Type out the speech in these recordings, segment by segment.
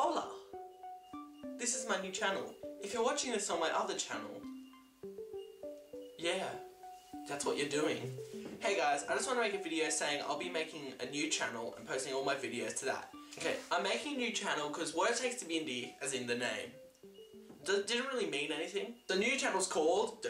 Hola! This is my new channel. If you're watching this on my other channel, yeah, that's what you're doing. Hey guys, I just want to make a video saying I'll be making a new channel and posting all my videos to that. Okay, I'm making a new channel because What It Takes to Be Indie, as in the name, didn't really mean anything. The new channel's called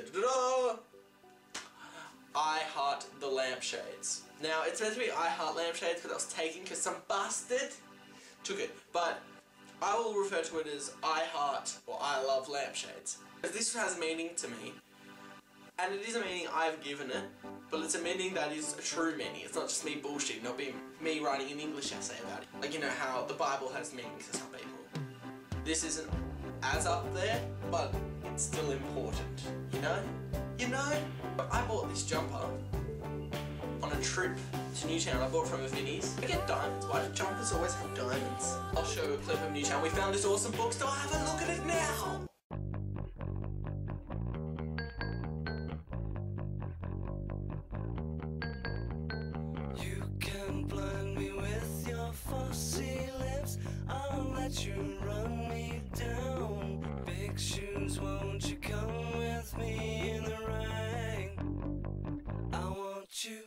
I Heart the Lampshades. Now, it's meant to be I Heart Lampshades because I was taken because some bastard took it, but I will refer to it as I Heart or I Love Lampshades. This has meaning to me, and it is a meaning I've given it, but it's a meaning that is a true meaning. It's not just me bullshit, not being me writing an English essay about it. Like, you know how the Bible has meanings to some people. This isn't as up there, but it's still important, you know? You know? I bought this jumper on a trip to Newtown. I bought it from a Vinnie's. I get diamonds. Why do jumpers always have diamonds? I'll show you a clip of Newtown. We found this awesome bookstore. Have a look at it now! You can blind me with your fussy lips. I'll let you run me down. Big shoes, won't you come with me in the rain? I want you.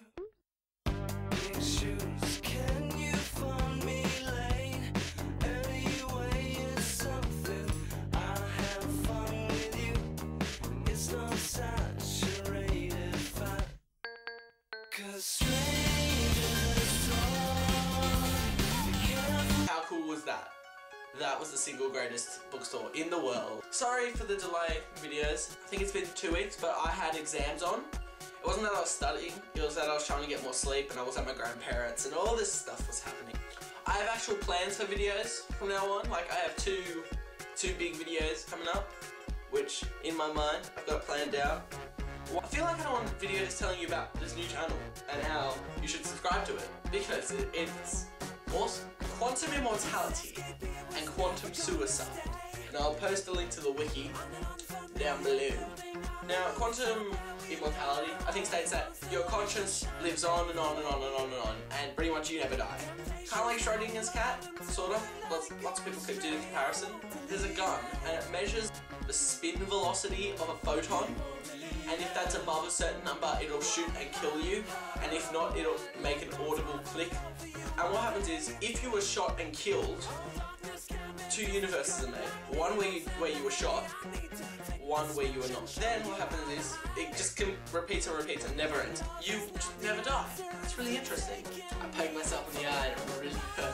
Big shoes, can you find me late? Anyway, it's something. I'll have fun with you. It's not saturated fat. 'Cause strangers talk. How cool was that? That was the single greatest bookstore in the world. Sorry for the delay in videos. I think it's been 2 weeks, but I had exams on. It wasn't that I was studying, it was that I was trying to get more sleep and I was at my grandparents and all this stuff was happening. I have actual plans for videos from now on. Like, I have two big videos coming up, which in my mind I've got planned out. I feel like I don't want videos telling you about this new channel and how you should subscribe to it, because it's awesome. Quantum immortality and quantum suicide. And I'll post a link to the wiki down below. Now, quantum immortality, I think, states that your conscience lives on and on and on and on and on, and pretty much you never die. Kind of like Schrodinger's cat, sort of. Lots of people could do the comparison. There's a gun, and it measures the spin velocity of a photon, and if that's above a certain number, it'll shoot and kill you, and if not, it'll make an audible click. And what happens is, if you were shot and killed, two universes are made. One where you were shot, one where you were not. Then what happens is, it just repeats and repeats and never ends. You just never die. It's really interesting. I poked myself in the eye and it really hurt.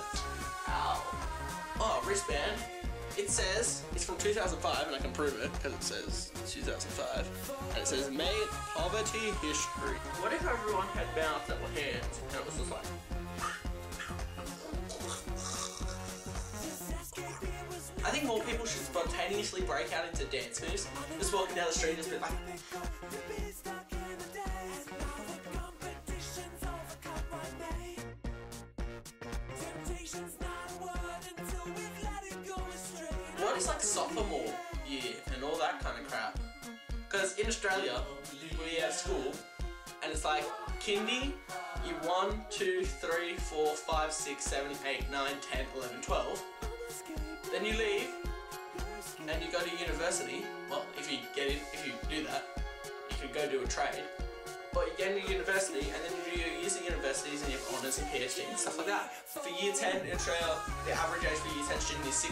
Ow. Oh, wristband. It says, it's from 2005, and I can prove it, because it says 2005. And it says, made poverty history. What if everyone had mouths that were hands, and it was just like... I think more people should spontaneously break out into dance moves. Just walking down the street and just be like... What is like sophomore year and all that kind of crap? Because in Australia, we have school, and it's like kindy, year 1, 2, 3, 4, 5, 6, 7, 8, 9, 10, 11, 12. Then you leave, and you go to university. Well, if you do that, you could go do a trade. But you get into university, and then you do your years at universities, and you have honours and PhD and stuff like that. For year 10 in Australia, the average age for year 10 student is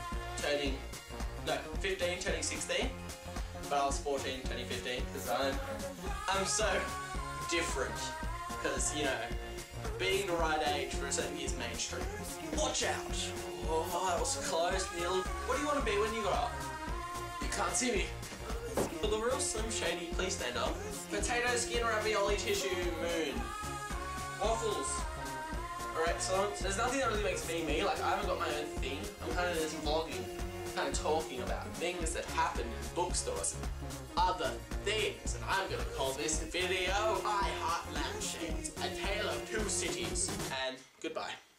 15 turning 16. But I was 14 turning 15, because I'm so different. Because, you know, being the right age for a certain year is mainstream. Watch out! Oh, that was close, nearly. What do you want to be when you grow up? You can't see me. For the real Slim Shady, please stand up. Potato skin, ravioli, tissue, moon. Waffles. Alright, so there's nothing that really makes me me. Like, I haven't got my own thing. I'm kind of just vlogging, kind of talking about things that happen in bookstores and other things. And I'm going to call this video I Heart Lampshades, A Tale of Two Cities. And goodbye.